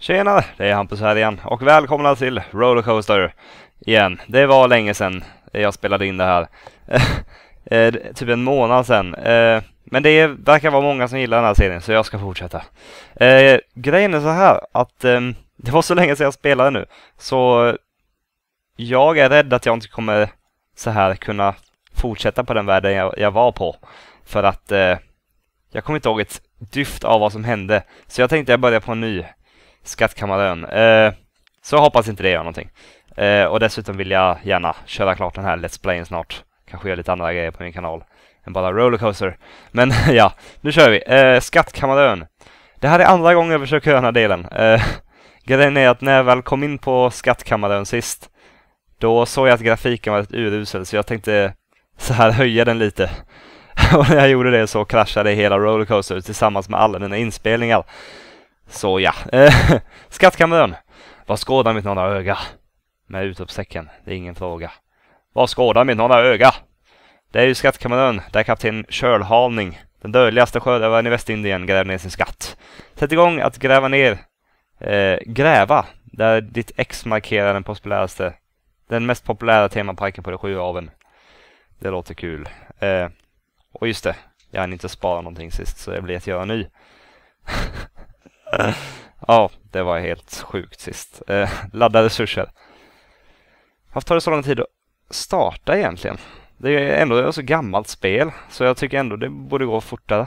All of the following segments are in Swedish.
Tjena, det är Hampus här igen och välkomna till Rollercoaster igen. Det var länge sedan jag spelade in det här. Typ en månad sedan. Men det verkar vara många som gillar den här serien så jag ska fortsätta. Grejen är så här att det var så länge sedan jag spelade nu. Så jag är rädd att jag inte kommer så här kunna fortsätta på den världen jag var på. För att jag kommer inte ihåg ett dyft av vad som hände. Så jag tänkte jag börjar på en ny Skattkammarön. Så jag hoppas inte det gör någonting. Och dessutom vill jag gärna köra klart den här Let's Playen snart. Kanske göra lite andra grejer på min kanal än bara Rollercoaster. Men ja, nu kör vi. Skattkammarön. Det här är andra gången jag försöker göra den här delen. Grejen är att när jag väl kom in på Skattkammarön sist, då såg jag att grafiken var ett urusel, så jag tänkte så här höja den lite. Och när jag gjorde det så kraschade hela Rollercoaster tillsammans med alla mina inspelningar. Så ja, Skattkammarön. Vad skådar mitt norra öga? Med utropstecken, det är ingen fråga. Vad skådar mitt norra öga? Det är ju Skattkammarön, där kapten Kölhalning, den dödligaste sjörövaren i Västindien, gräver ner sin skatt. Sätt igång att gräva ner, gräva, där ditt X markerar den mest populära temaparken på de 7 aven. Det låter kul. Och just det, jag hann inte spara någonting sist så det blir att göra ny. Ja, det var helt sjukt sist. Ladda resurser. Varför tar det så lång tid att starta egentligen? Det är ändå ett så gammalt spel, så jag tycker ändå det borde gå fortare.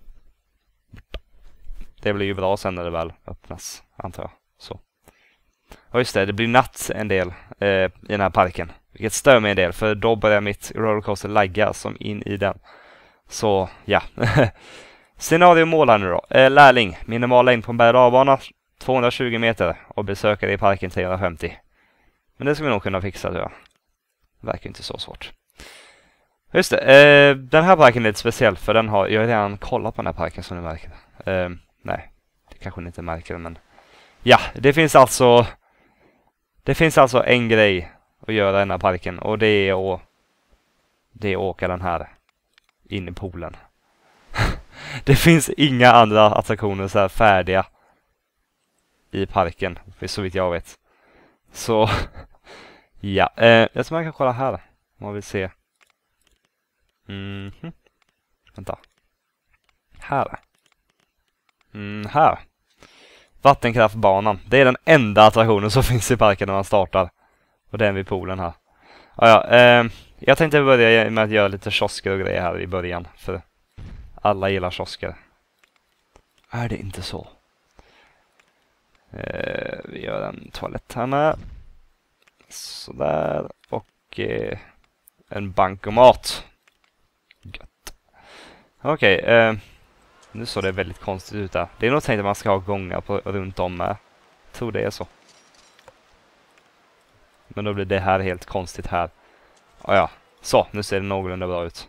Det blir ju bra sen när det väl öppnas, antar jag. Så. Och just det blir natt en del i den här parken. Vilket stör mig en del, för då börjar mitt rollercoaster lagga som in i den. Så, ja. Scenario-målar nu då. Lärling, minimal längd på en berg-och-dalbana 220 meter och besökare i parken 350. Men det ska vi nog kunna fixa, tror jag. Verkar inte så svårt. Just det, den här parken är lite speciell för jag har redan kollat på den här parken som ni märker. Nej, det kanske ni inte märker, men ja, det finns alltså en grej att göra i den här parken, och det är att åka den här in i poolen. Det finns inga andra attraktioner så här färdiga i parken, så vitt jag vet. Så ja, jag tror man kan kolla här om man vill se. Vänta. Här. Här. Vattenkraftbanan. Det är den enda attraktionen som finns i parken när man startar. Och den vid poolen här. Jag tänkte börja med att göra lite kiosker och grejer här i början. För alla gillar kiosker. Är det inte så? Vi gör en toalett här med. Sådär. Och en bankomat. Gött. Okej. Nu såg det väldigt konstigt ut där. Det är nog tänkt att man ska ha gångar runt om med. Jag tror det är så. Men då blir det här helt konstigt här. Ja. Så, nu ser det någorlunda bra ut.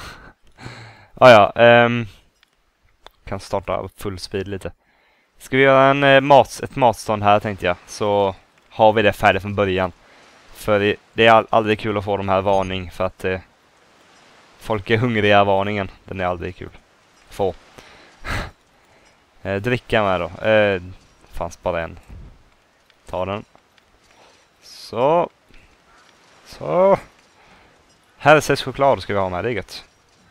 Kan starta upp full speed lite. Ska vi göra ett matstånd här, tänkte jag. Så har vi det färdigt från början. För det är aldrig kul att få de här varning. För att folk är hungriga, varningen. Den är aldrig kul. Få. Dricka med då. Fanns bara en. Ta den. Så. Hälses choklad ska vi ha med, det är gött.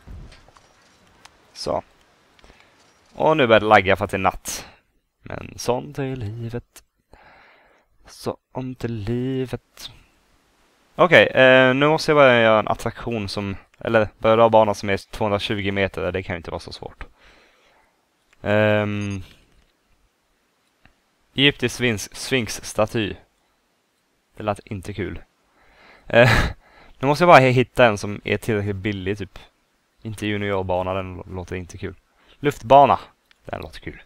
Så. Och nu börjar det lagga för att det är natt. Men sånt är livet. Sånt är livet. Okej, nu måste jag börja göra en attraktion som, eller börja ha banan som är 220 meter. Det kan ju inte vara så svårt. Egyptisk sphinx-staty. Det lät inte kul. Nu måste jag bara hitta en som är tillräckligt billig, typ. Inte juniorbana, den låter inte kul. Luftbana, den låter kul.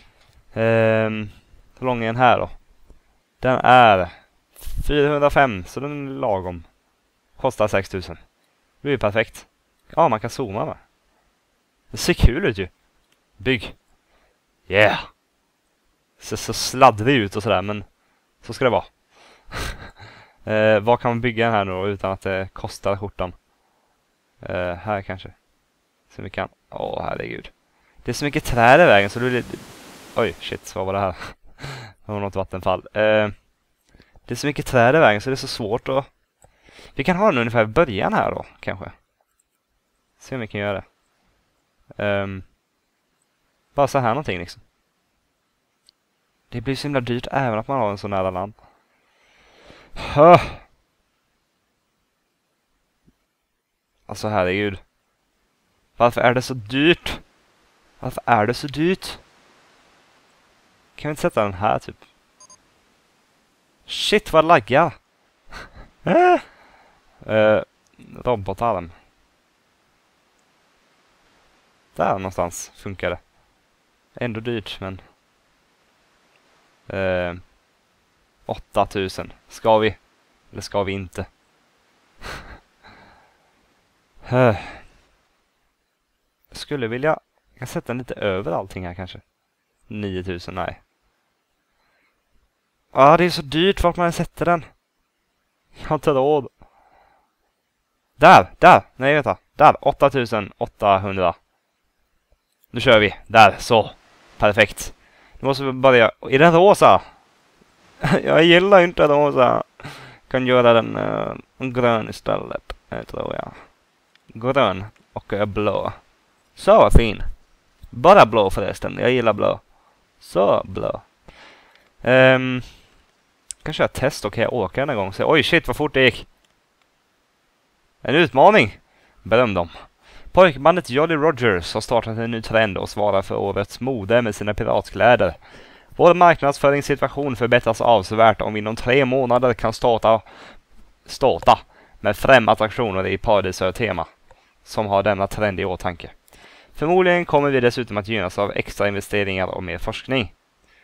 Hur lång är den här då? Den är 405, så den är lagom. Kostar 6000. Det är ju perfekt. Ja, man kan zooma med. Det ser kul ut ju. Bygg. Yeah. Ser så sladdrig ut och sådär, men så ska det vara. Vad kan man bygga den här nu då, utan att det kostar skjortan? Här kanske. Så vi kan. Herregud. Det är så mycket träd i vägen så du blir... Oj, shit, vad var det här? Det var något vattenfall. Det är så mycket träd i vägen så det är så svårt att... Vi kan ha den ungefär i början här då, kanske. Se om vi kan göra det. Bara så här någonting liksom. Det blir så himla dyrt även att man har en så nära land. Alltså herregud. Varför är det så dyrt? Varför är det så dyrt? Kan vi inte sätta den här typ? Shit vad laggar. Robotarm. Där någonstans funkar det. Ändå dyrt men 8000. Ska vi? Eller ska vi inte? Jag skulle vilja... Jag kan sätta den lite över allting här kanske. 9000, nej. Det är så dyrt vart man sätter den. Jag har inte råd. Där! Nej, vänta. Där, 8800. Nu kör vi. Där, så. Perfekt. Nu måste vi börja. Är den rosa? Jag gillar inte rosa. Kan göra den grön istället, tror jag. Grön och blå. Så vad fin. Bara blå förresten. Jag gillar blå. Så blå. Kanske jag test och kan jag åka en gång. Så, oj shit vad fort det gick. En utmaning. Beröm dem. Pojkbandet Jolly Rogers har startat en ny trend och svarar för årets mode med sina piratkläder. Vår marknadsföringssituation förbättras avsevärt om vi inom 3 månader kan starta med 5 attraktioner i Paradisö-tema som har denna trend i åtanke. Förmodligen kommer vi dessutom att gynnas av extra investeringar och mer forskning.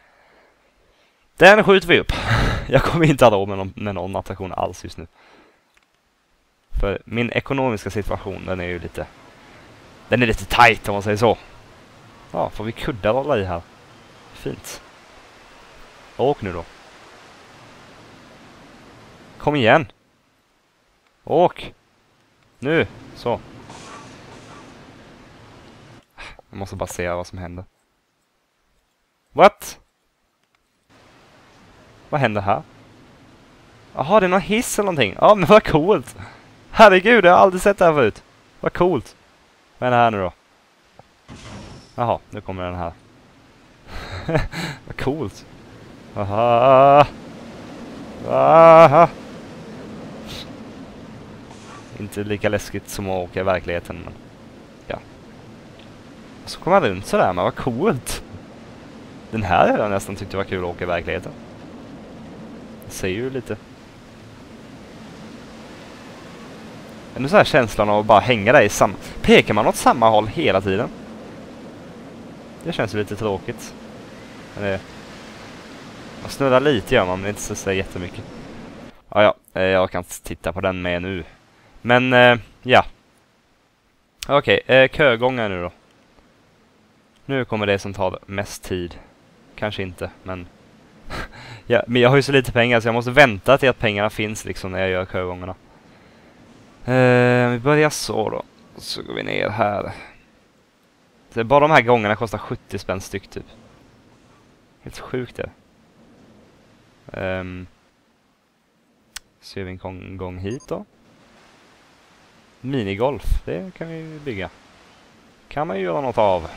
Den skjuter vi upp. Jag kommer inte ha råd med någon attraktion alls just nu. För min ekonomiska situation, den är ju lite... Den är lite tight om man säger så. Ja, får vi kuddar hålla i här. Fint. Åk nu då. Kom igen. Åk. Nu, så. Jag måste bara se vad som händer. What? Vad händer här? Jaha, det är någon hiss eller någonting. Ja, men vad coolt. Herregud, jag har aldrig sett det här förut. Vad coolt. Vad är det här nu då? Jaha, nu kommer den här. Vad coolt. Aha. Aha. Inte lika läskigt som att åka i verkligheten, men ja. Och så kommer jag runt sådär, men vad coolt. Den här har jag nästan tyckte var kul att åka i verkligheten. Jag ser ju lite. Ändå så här känslan av att bara hänga där i samma... Pekar man åt samma håll hela tiden? Det känns ju lite tråkigt. Men det... Man snurrar lite gör man, men inte så jättemycket. Ja, jag kan titta på den med nu. Men, ja. Okej, kögångar nu då. Nu kommer det som tar mest tid. Kanske inte, men... ja, men jag har ju så lite pengar så jag måste vänta till att pengarna finns liksom när jag gör kögångarna. Vi börjar så då. Så går vi ner här. Så bara de här gångerna kostar 70 spänn styck typ. Helt sjukt det. Så gör vi en gång hit då. Minigolf, det kan vi bygga. Kan man ju göra något av.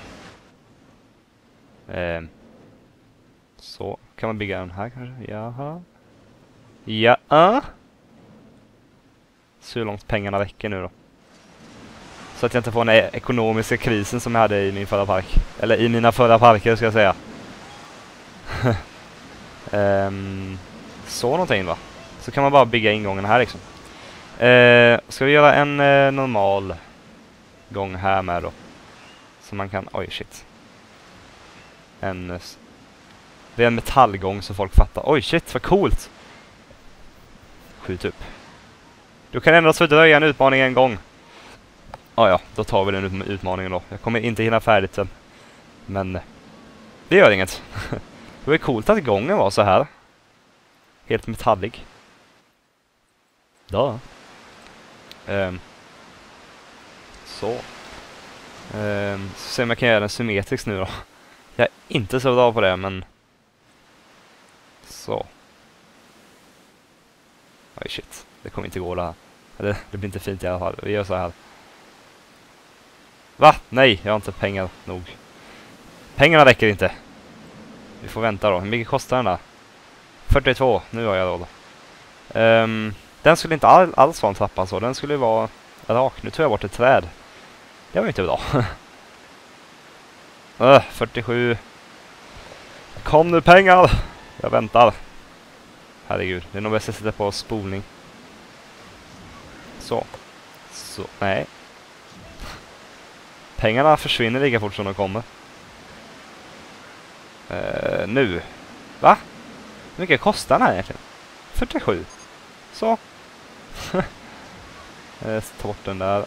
Så, kan man bygga den här kanske? Jaha. Ja. Så hur långt pengarna räcker nu då. Så att jag inte får den ekonomiska krisen som jag hade i min förra park. Eller i mina förra parker ska jag säga. Så någonting va. Så kan man bara bygga ingången här liksom. Ska vi göra en normal gång här med då. Så man kan, oj shit. Det är en metallgång så folk fattar. Oj shit vad coolt. Skjut upp. Du kan endast fördröja en utmaning en gång. Ja, då tar vi den utmaningen då. Jag kommer inte hinna färdigt sen. Men det gör inget. Det var coolt att gången var så här. Helt metallig. Ja. Så. Se om jag kan göra den symmetrisk nu då. Jag är inte så bra på det, men Så. Oj shit, det kommer inte gå det här. Eller det blir inte fint i alla fall. Vi gör så här. Va? Nej, jag har inte pengar nog. Pengarna räcker inte. Vi får vänta då. Hur mycket kostar den där? 42, nu har jag råd. Den skulle inte alls vara en trappa så. Den skulle vara rak. Nu tog jag bort ett träd. Det var inte bra. 47. Kom nu pengar! Jag väntar. Herregud, det är nog bäst att sätta på spolning. Så. Så, nej. Pengarna försvinner lika fort som de kommer. Nu. Va? Hur mycket kostar den här egentligen? 47. Så. Ta bort den där.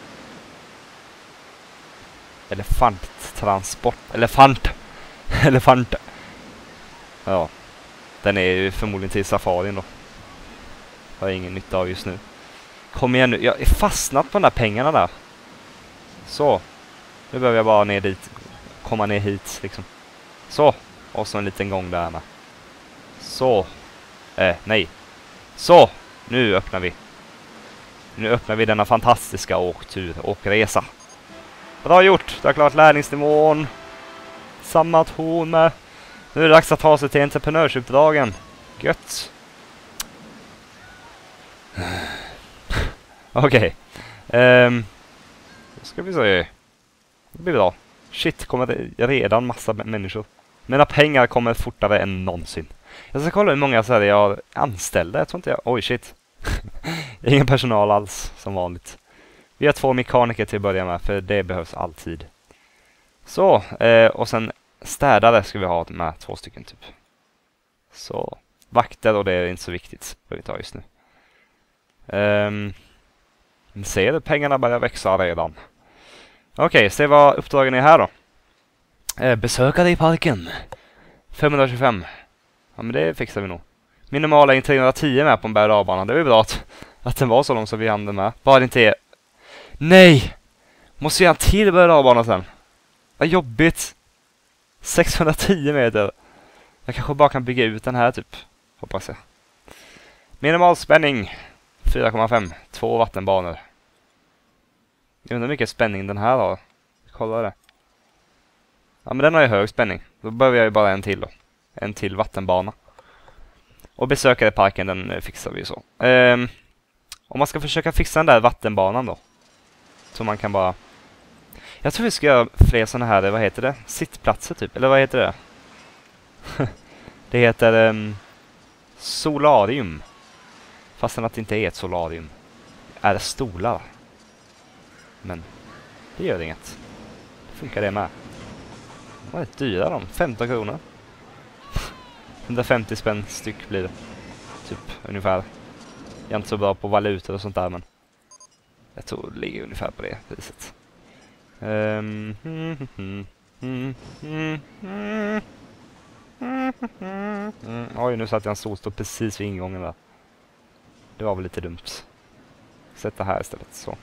Elefanttransport. Elefant. Ja. Den är ju förmodligen till safarin då. Har jag ingen nytta av just nu. Kom igen nu. Jag är fastnat på de där pengarna där. Så. Nu behöver jag bara ner dit. Komma ner hit liksom. Så. Och så en liten gång där med. Så. Nej. Så. Nu öppnar vi. Nu öppnar vi denna fantastiska åkresa. Bra gjort. Du har klarat lärlingsnivån. Samma ton med. Nu är det dags att ta sig till entreprenörsuppdragen. Gött. Okej. Då ska vi se. Det blir bra. Shit, kommer det redan massa människor. Mina pengar kommer fortare än någonsin. Jag ska kolla hur många så här jag har anställda. Jag tror inte jag... Oj, shit. Ingen personal alls, som vanligt. Vi har 2 mekaniker till att börja med, för det behövs alltid. Så, och sen städare ska vi ha med 2 stycken typ. Så, vakter och det är inte så viktigt. Behöver vi ta just nu. Ser du, pengarna börjar växa redan. Okej, se vad uppdragen är här då. Besökare i parken. 525. Ja, men det fixar vi nog. Minimala in 310 med på en berg- och dalbana. Det är ju bra att den var så lång så vi hann med. Bara det inte är... Nej! Måste jag göra en till berg- och dalbana sen? Vad jobbigt. 610 meter. Jag kanske bara kan bygga ut den här typ. Hoppas jag. Minimal spänning. 4,5. 2 vattenbanor. Jag undrar hur mycket spänning den här har. Kolla det. Ja, men den har ju hög spänning. Då behöver jag ju bara en till då. En till vattenbana. Och besökare i parken, den fixar vi ju så. Om man ska försöka fixa den där vattenbanan då. Så man kan bara... Jag tror vi ska göra fler sådana här, vad heter det? Sittplatser typ, eller vad heter det? Det heter solarium. Fastän att det inte är ett solarium. Är det stolar? Men det gör inget. Funkar det med? Vad är det dyra de? 15 kronor. 150 spänn styck blir det. Typ ungefär. Jag är inte så bra på valutor och sånt där, men jag tror det ligger ungefär på det priset. Oj, nu satt jag en solstol precis vid ingången där. Det var väl lite dumt. Sätta här istället, så.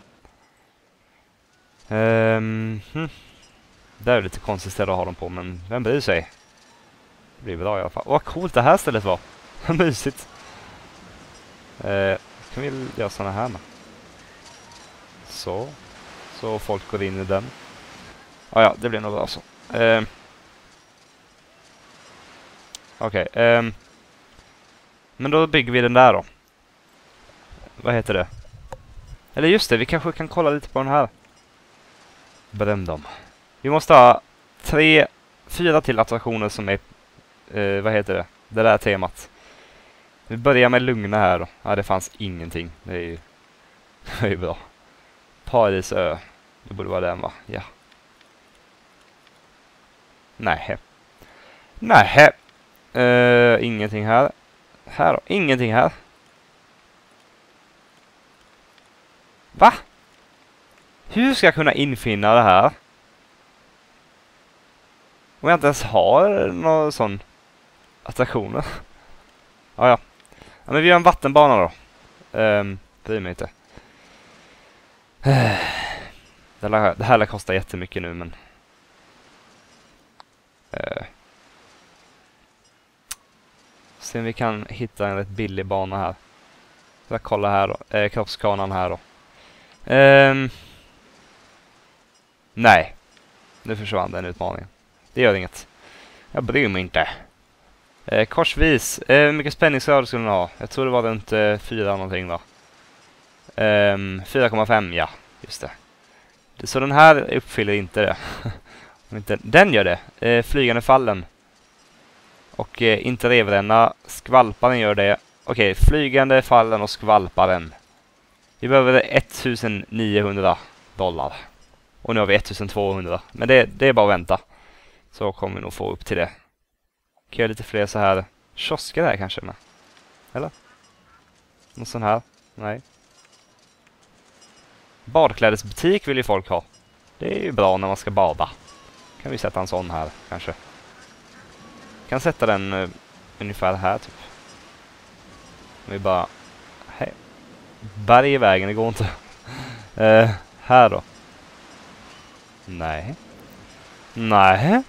Det är lite konstigt ställe att ha dem på, men vem bryr sig? Det blir bra i alla fall. Åh, vad coolt det här stället var. Mysigt. Kan vi göra såna här med? Så. Så folk går in i den. Ja, det blir nog bra så. Okej. Men då bygger vi den där då. Vad heter det? Eller just det, vi kanske kan kolla lite på den här. Beröm dem. Vi måste ha 4 till attraktioner som är... vad heter det? Det där temat. Vi börjar med lugna här då. Ja, det fanns ingenting. Det är ju, det är ju bra. Parisö. Det borde vara den, va? Ja. Nej. Nej. Ingenting här. Här då. Ingenting här. Va? Hur ska jag kunna infinna det här? Om jag inte ens har någon sån attraktioner. Ja. Ja, men vi har en vattenbana då. Bryr mig inte. Det här kostar jättemycket nu, men... Se om vi kan hitta en rätt billig bana här. Så jag kollar här då. Kroppskanan här då. Nej. Nu försvann den utmaningen. Det gör inget. Jag bryr mig inte. Korsvis. Mycket spänningsgrad skulle den ha. Jag tror det var runt 4 någonting då. 4,5, ja. Just det. Så den här uppfyller inte det. Den gör det. Flygande fallen. Och inte revränna. Skvalparen gör det. Okej, flygande fallen och skvalparen. Vi behöver $1900. Och nu har vi 1200. Men det är bara att vänta. Så kommer vi nog få upp till det. Kan jag göra lite fler så här kiosker här kanske med. Eller? Någon sån här? Nej. Badklädesbutik vill ju folk ha. Det är ju bra när man ska bada. Kan vi sätta en sån här kanske. Kan sätta den ungefär här typ. Vi bara... Hej. Berg i vägen, det går inte. Här då. Nej. Nej.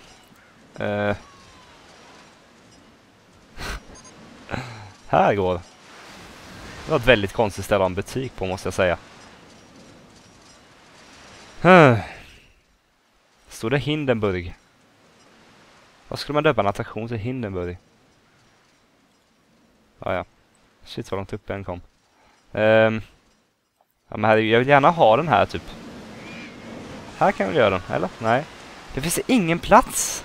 Här går. Det var ett väldigt konstigt ställe en butik på, måste jag säga. Står det Hindenburg? Vad skulle man döpa en attraktion till Hindenburg? Ja. Shit vad långt upp den kom. Ja, men här, jag vill gärna ha den här typ. Här kan vi göra den, eller? Nej. Det finns ingen plats.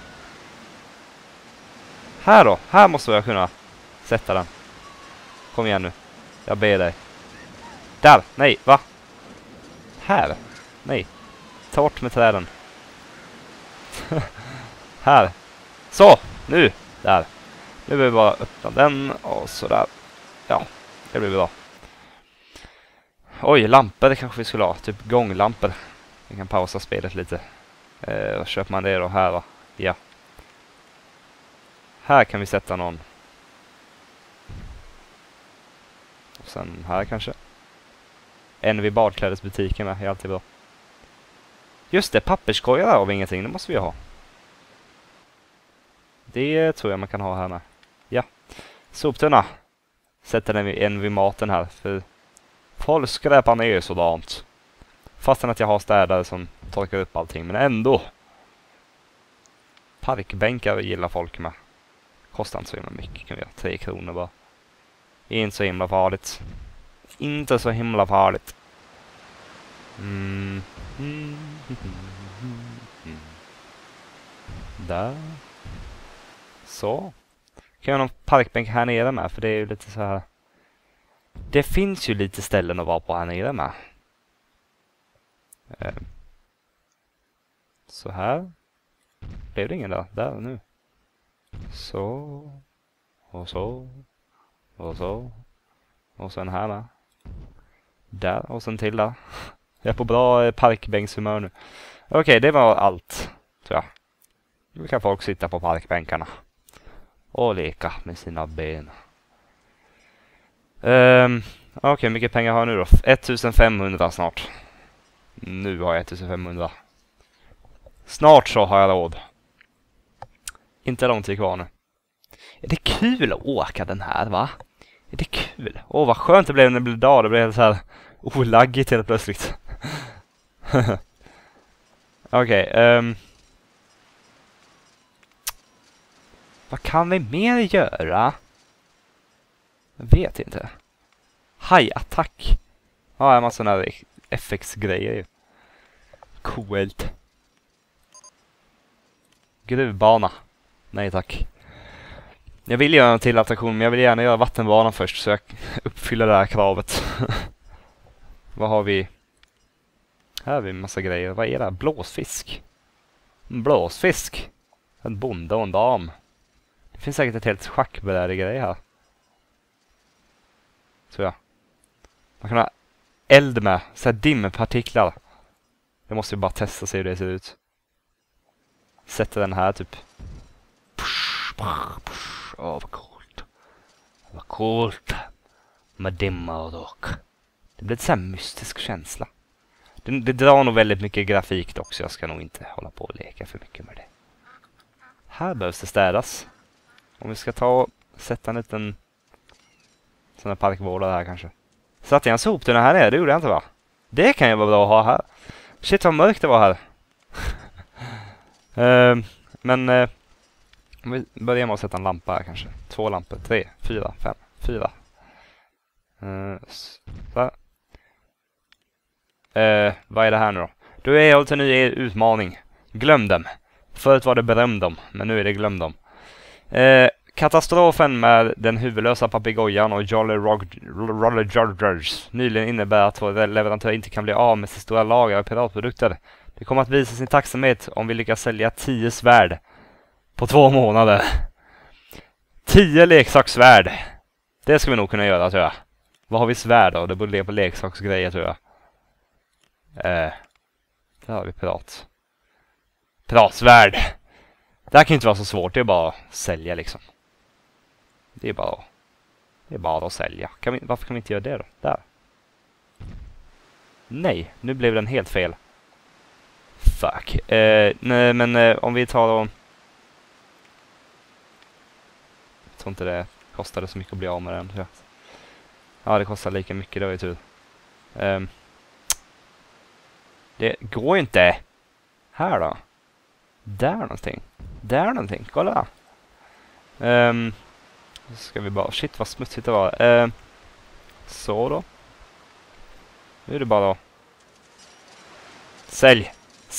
Här då. Här måste jag kunna sätta den. Kom igen nu. Jag ber dig. Där. Nej, va? Här. Nej. Ta bort med träden. Här. Så, nu. Där. Nu behöver vi bara öppna den och sådär. Ja, det blir bra. Oj, lampor det kanske vi skulle ha. Typ gånglampor. Vi kan pausa spelet lite. Köper man det då här va? Ja. Här kan vi sätta någon. Och sen här kanske. En vid badklädesbutiken med. Det är alltid bra. Just det, papperskorgar har vi ingenting. Det måste vi ha. Det tror jag man kan ha här med. Ja. Soptunna. Sätter den en vid maten här. För folk skräpar ner sådant. Fastän att jag har städare som torkar upp allting. Men ändå. Parkbänkar gillar folk med. Kostar inte så himla mycket. Kan vi göra 3 kronor bara. Inte så himla farligt. Inte så himla farligt. Där. Så. Kan jag ha någon parkbänk här nere med? För det är ju lite så här. Det finns ju lite ställen att vara på här nere med. Så här. Blev det ingen där? Där nu. Så. Och så. Och så. Och sen här med. Där. Och sen till där. Jag är på bra parkbänkshumör nu. Okej, det var allt. Tror jag. Nu kan folk sitta på parkbänkarna. Och leka med sina ben. Okej, mycket pengar har jag nu då? 1500 snart. Nu har jag 1500. Snart så har jag råd. Inte lång tid kvar nu. Är det kul att åka den här va? Är det kul? Åh vad skönt det blev när det blev dag. Det blev helt så här olaggigt helt plötsligt. Okej. Vad kan vi mer göra? Jag vet inte. Hajattack. Ja, en massa sådana här FX-grejer ju. Coolt. Gruvbana. Nej tack. Jag vill göra en till attraktion, men jag vill gärna göra vattenbanan först så jag uppfyller det här kravet. Vad har vi? Här har vi en massa grejer. Vad är det här? Blåsfisk. En blåsfisk. En bonde och en dam. Det finns säkert ett helt schackbräde-grej här. Tror jag. Man kan ha eld med. Så här dimpartiklar. Jag måste ju bara testa se hur det ser ut. Sätter den här typ. Åh, vad coolt. Vad coolt. Med dimma och dock. Det blir ett så här mystisk känsla. Det drar nog väldigt mycket grafik också. Jag ska nog inte hålla på och leka för mycket med det. Här behövs det städas. Om vi ska ta och sätta en liten sån här parkvårdare här kanske. Satte jag en soptunna här nere? Det gjorde jag inte, va? Det kan ju vara bra att ha här. Shit vad mörkt det var här. Men vi börjar med att sätta en lampa här kanske. 2 lampor, 3, 4, 5, 4. Så. Vad är det här nu då? Du är alltså en ny utmaning. Glöm dem. Förut var det beröm dem, men nu är det glöm dem. Katastrofen med den huvudlösa papegojan och Jolly Roger Georges nyligen innebär att vår leverantör inte kan bli av med sitt stora lager av piratprodukter. Det kommer att visa sin tacksamhet om vi lyckas sälja 10 svärd på 2 månader. 10 leksaksvärd. Det ska vi nog kunna göra, tror jag. Vad har vi svärd då? Det borde ligga på leksaksgrejer, tror jag. Där har vi piratsvärd. Det här kan inte vara så svårt. Det är bara att sälja liksom. Det är bara att sälja. Varför kan vi inte göra det då? Där. Nej, nu blev den helt fel. Fuck. Nej, men om vi tar och... Jag tror inte det kostade så mycket att bli av med den, tror jag. Ja, det kostar lika mycket, det var ju tur. Det går ju inte. Här då. Där någonting. Kolla. Ska vi bara... Shit, vad smutsigt det var. Så då. Nu är det bara då. Sälj.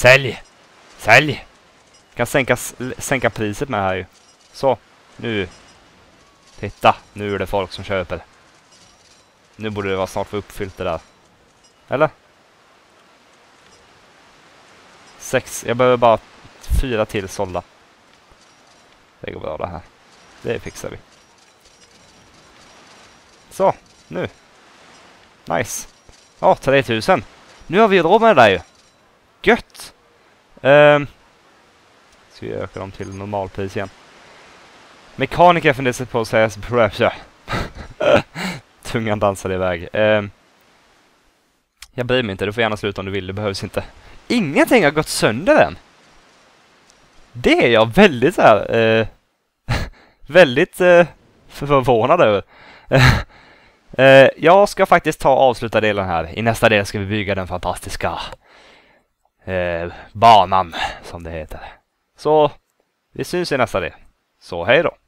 Kan sänka priset med här ju. Så. Nu. Titta. Nu är det folk som köper. Nu borde det vara snart för uppfyllt det där. Eller? 6. Jag behöver bara 4 till sålda. Det går bra det här. Det fixar vi. Så, nu. Nice. Ja, 3000. Nu har vi råd med det där ju. Gött. Ska vi öka dem till normalpris igen. Mekaniker funderar på att säga så. Tungan dansade iväg. Jag bryr mig inte, du får gärna sluta om du vill, det behövs inte. Ingenting har gått sönder än. Det är jag väldigt så här väldigt förvånad över. Jag ska faktiskt ta och avsluta delen här. I nästa del ska vi bygga den fantastiska banan, som det heter. Så vi syns i nästa del. Så hej då.